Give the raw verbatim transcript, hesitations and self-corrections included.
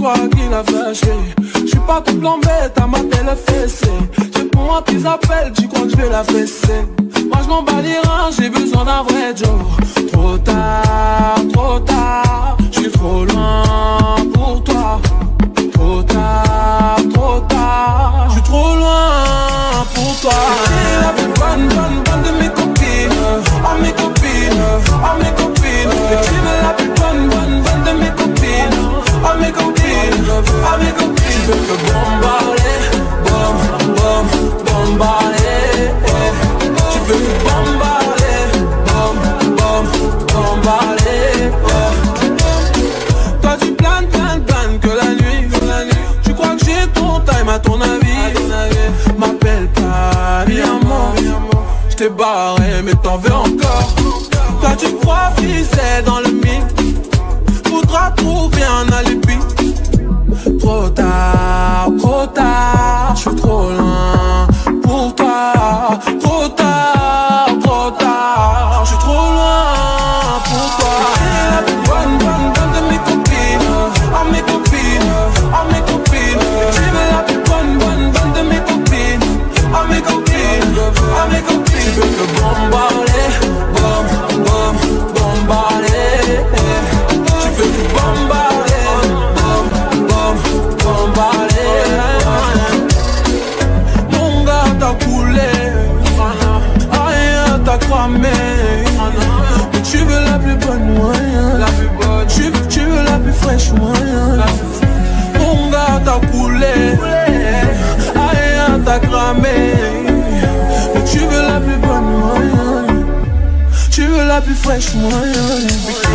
toi qui l'a flashé. J'suis pas tout plombé, t'as ma télé fessée. J'ai pour moi tes appels, tu crois que j'vais la fesser. Moi j'm'en bats les reins, j'ai besoin d'un vrai Joe. Trop tard, trop tard, j'suis trop loin pour toi. Trop tard, trop tard, j'suis trop loin pour toi. T'es la plus bonne, bonne, bonne de mes copines. Oh mes copines, oh mes copines. Et tu es la plus bonne, bonne, bonne de mes copines. Oh mes copines, oh mes copines. Tu veux me bombarder, bom, bom, bombarder. Tu veux me bombarder, bom, bom, bombarder. Toi tu planes, planes, planes que la nuit, que la nuit. Tu crois que j'ai ton time à ton avis? M'appelle pas, viens moi. J't'ai barré mais t'en veux encore. Toi tu crois c'est dans le mix. Faudra trouver un alibi. Trop tard, trop tard, j'suis trop loin pour toi. Trop tard, trop tard, j'suis trop loin pour toi. T'es la plus bonne, bonne, bonne de mes copines. Oh mes copines, oh mes copines. Tu es la plus bonne, bonne, bonne de mes copines. Oh mes copines, oh mes copines. Tu veux me bombarder, bom, bom, bombarder. Tu veux me bombarder, bom, bom, bombarder. Mon gars t'as coulé, rien t'a cramé. Tu veux la plus bonne moyen, la plus bonne. Tu, tu veux la plus fraîche moyen. Mon gars t'as coulé, rien t'a cramé. Tu veux la plus bonne moyen, tu veux la plus fraîche moyen.